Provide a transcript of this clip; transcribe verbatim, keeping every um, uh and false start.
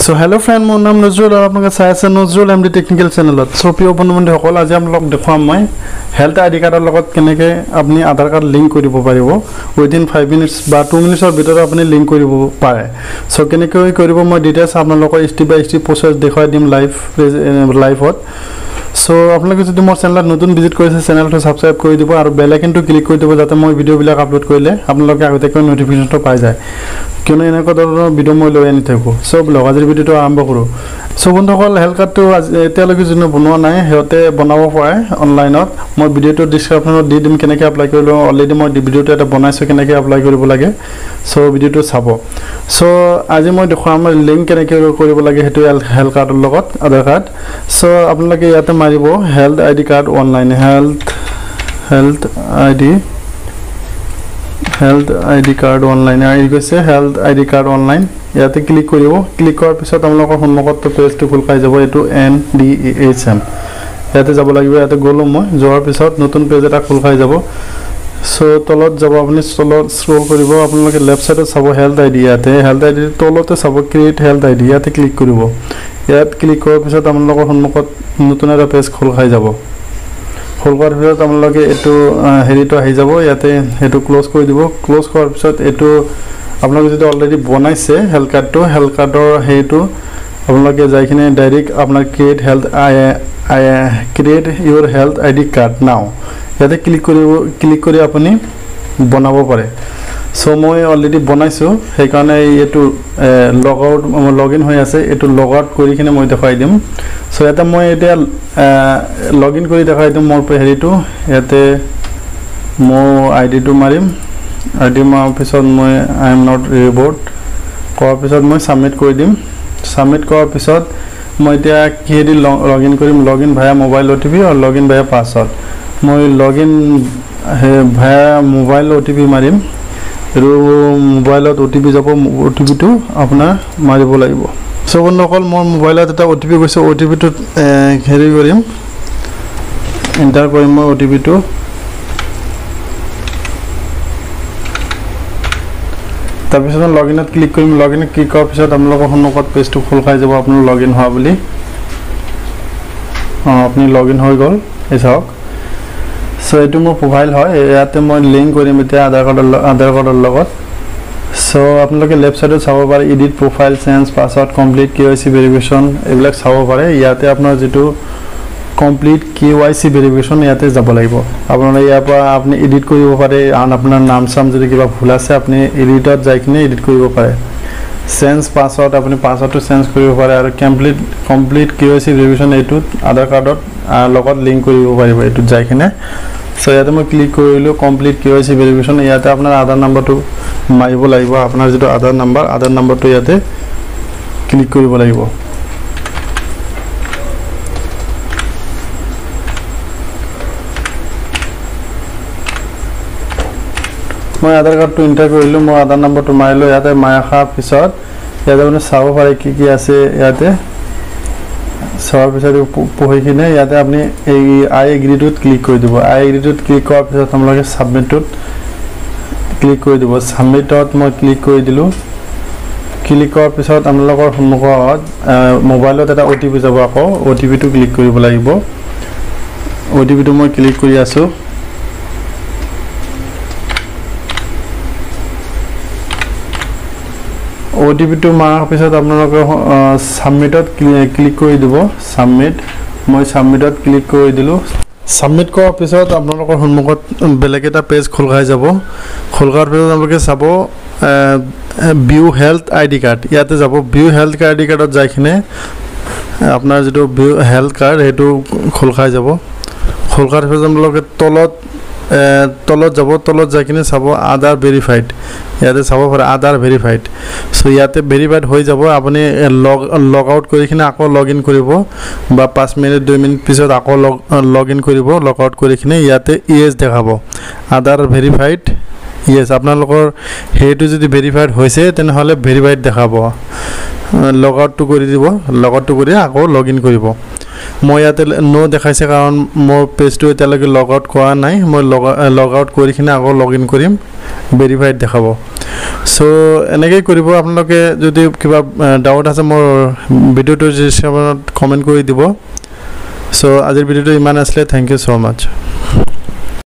So hello friend, my name is Nuzrul. I'm going to Nuzrul M D Technical Channel. So people want to call. आज हम लोग देखो मैं health I D card लगत करने के अपनी आधार कार्ड लिंक करी बोपारी वो within five minutes बा two minutes और भीतर अपने लिंक करी बोपारे. So करने के वही करी बो मैं details आप लोगों को step by step process देखो दिम live live होत. So आप लोग जो मोर चैनल नतुन विजिट करें चैनल तो सब्सक्राइब कर दिबो और बेल आइकन तो क्लिक कर दिबो जाते मैं वीडियो बिलाक अपलोड करले आप लोग के आगे कोई नोटिफिकेशन तो पाई जाए क्यों एने धৰণৰ ভিডিও মই লৈ আনি থাকো সব ব্লগ আজিৰ ভিডিওটো আৰম্ভ কৰো সো বন্ধুসকল হেল্থ কাৰ্ডটো এতিয়ালৈকে যোনে বনোৱা নাই হেতে বনাব পাৰে অনলাইনত মই ভিডিওটো ডেসক্ৰিপচনত দি দিম কেনেকৈ এপ্লাই কৰিলো অলৰেডি মই ভিডিওটো এটা বনাইছো কেনেকৈ এপ্লাই কৰিব লাগে সো ভিডিওটো চাব সো আজি মই দেখুৱাম লিংক কেনেকৈ কৰিব লাগে হেতু হেল্থ কাৰ্ডৰ লগত আধাৰ কাৰ্ড সো আপোনালোকে ইয়াতে মাৰিব health ID card online health health ID health I D card online I গৈছে health I D card online ইয়াতে ক্লিক কৰিব ক্লিক কৰাৰ পিছত আপোনালোকৰ সন্মুখত পেজটো খোল খাই যাব এটো N D H M ইয়াতে যাব লাগিব ইয়াতে গলো মই যোৱাৰ পিছত নতুন পেজ এটা খোল খাই যাব সো তলত যাব আপুনি তলত স্ক্ৰল কৰিব আপোনালোকে লেফট সাইডত চাব health I D ইয়াতে health I D তলতে চাব create health I D ইয়াতে ক্লিক কৰিব ইয়াত ক্লিক কৰাৰ পিছত আপোনালোকৰ সন্মুখত নতুন এটা পেজ খোল খাই যাব খোলৱাৰ পিছত আপোনালোকে এটো হেৰিটো আহি যাব ইয়াতে এটো ক্লোজ কৰি দিব ক্লোজ কৰাৰ পিছত এটো আপোনালোকে যদি অলৰেডি বনাইছে হেল্থ কাৰ্ডটো হেল্থ কাৰ্ডৰ হেৰিটো আপোনালোকে যাইকিনে ডাইৰেক্ট আপোনাৰ create health I I create your health ID card now ইয়াতে ক্লিক কৰিব ক্লিক কৰি আপুনি বনাব পাৰে সো মই অলৰেডি বনাইছো সেই কাৰণে এটো লগ আউট লগইন হৈ আছে এটো লগ আউট কৰি কিনে মই দেখাই দিম সো এটা মই এটা লগইন কৰি দেখাই দিম মোৰ হেৰিটো ইয়াতে মোৰ আইডিটো মাৰিম আইডি মাৰ পিছত মই আই এম নট ৰিবোৰ্ড কৰাৰ পিছত মই সাবমিট কৰি দিম সাবমিট কৰাৰ পিছত মই এতিয়া কিহেদি লগইন কৰিম লগইন ভায়া মোবাইল ওটিপি আৰু লগইন ভায়া পাছৱৰ্ড মই লগইন ভায়া মোবাইল ওটিপি মাৰিম আৰু মোবাইলত ওটিপি যাব ওটিপিটো আপোনাৰ মাৰিব লাগিব সো বন্ধুসকল মোৰ মোবাইলত এটা ওটিপি গৈছে ওটিপিটো হেৰি কৰিম এন্টাৰ কৰিম মই ওটিপিটো তাৰপিছত লগইনত ক্লিক কৰিম লগইনত ক্লিক কৰাৰ পিছত আপোনালোকৰ সন্মুখত পেজটো খোল খাই যাব আপোনাৰ লগইন হোৱা বুলি আপুনি লগইন হৈ গল এই চাওক সো এটো মোৰ প্ৰোফাইল হয় ইয়াতে মই লিংক কৰিম এতিয়া আধাৰ কাৰ্ডৰ আধাৰ কাৰ্ডৰ লগত সো আপোনালোকে লেফট সাইডত চাব পাৰে edit profile change password complete KYC verification এইবিলাক চাব পাৰে ইয়াতে আপোনাৰ যেটো কমপ্লিট কেওয়াইসি ভেৰিফিকেশন ইয়াতে যাব লাগিব আপোনাৰ ইয়াৰ পৰা আপুনি এডিট কৰিব পাৰে আন আপোনাৰ নাম সাম যদি কিবা ভুল আছে আপুনি এডিটত যাই কিনে এডিট কৰিব পাৰে চেঞ্জ পাসওয়ার্ড আপুনি পাসওয়ার্ডটো চেঞ্জ কৰিব পাৰে আৰু কমপ্লিট কমপ্লিট কেওয়াইসি ভেৰিফিকেশন এটো আধাৰ কাৰ্ডত লগত লিংক কৰিব পাৰিব এটো যাই কিনে সো ইয়াতে মই ক্লিক কৰিলো কমপ্লিট কেওয়াইসি ভেৰিফিকেশন ইয়াতে আপোনাৰ আধাৰ নাম্বাৰটো মাৰিব লাগিব আপোনাৰ যেটো আধাৰ নাম্বাৰ আধাৰ নাম্বাৰটো ইয়াতে ক্লিক কৰিব লাগিব মই আধাৰ কাৰ্ডটো এন্টাৰ কৰিলো মই আধাৰ নাম্বাৰটো মাৰিলো ইয়াতে মায়াখা পিছত ইয়াতে মানে চাব পাৰে কি কি আছে ইয়াতে সব পিছত পঢ়ি কিনে ইয়াতে আপুনি এই আই এগ্ৰিটোত ক্লিক কৰি দিব আই এগ্ৰিটোত ক্লিক কৰাৰ পিছত আপোনালোকে সাবমিটত ক্লিক কৰি দিব সাবমিটত মই ক্লিক কৰি দিলো ক্লিক কৰাৰ পিছত আপোনালোকৰ সন্মুখত মোবাইলত এটা ওটিপি যাব আকৌ ওটিপিটো ক্লিক কৰিব লাগিব ওটিপিটো মই ক্লিক কৰি আছো ওটিপিটো মাৰাৰ পিছত আপোনালোকে সাবমিটত ক্লিক কৰি দিব সাবমিট মই সাবমিটত ক্লিক কৰি দিলো সাবমিট কৰাৰ পিছত আপোনালোকৰ সন্মুখত বেলেগ এটা পেজ খোল খাই যাব খোল খোৱাৰ পিছত আপোনালোকে চাব ভিউ হেল্থ আইডি কাৰ্ড ইয়াতে যাব ভিউ হেল্থ আইডি কাৰ্ডত যাই কিনে আপোনাৰ যেটো ভিউ হেল্থ কাৰ্ড হেতু খোল খাই যাব খোল খোৱাৰ পিছত আপোনালোকে তলত তলত যাব তলত যাই কিনে চাব আধাৰ ভেৰিফাইড ইয়াতে চাব পাৰে আধাৰ ভেৰিফাইড সো ইয়াতে ভেৰিফাইড হৈ যাব আপুনি লগ লগ আউট কৰি কিনে আকৌ লগইন কৰিব বা পাঁচ মিনিট দুই মিনিট পিছত আকৌ লগইন কৰিব লগ আউট কৰি কিনে ইয়াতে ইএস দেখাব আধাৰ ভেৰিফাইড ইএস আপোনালোকৰ হেটো যদি ভেৰিফাইড হৈছে তেনেহলে ভেৰিফাইড দেখাব লগ আউটটো কৰি দিব লগ আউটটো কৰি আকৌ লগইন কৰিব মই ইয়াতে নো দেখাইছে কাৰণ মোৰ পেজটো এতিয়ালৈকে লগ আউট কৰা নাই মই লগ আউট কৰি কিনে আকৌ লগ ইন কৰিম ভেৰিফাইড দেখাব সো এনেকৈ কৰিব আপোনালোকে যদি কিবা ডাউট আছে মোৰ ভিডিঅ'টো ডিছক্ৰিপশ্যনত কমেণ্ট কৰি দিব সো আজিৰ ভিডিঅ'টো ইমান আছিলে থেংক ইউ সো মাচ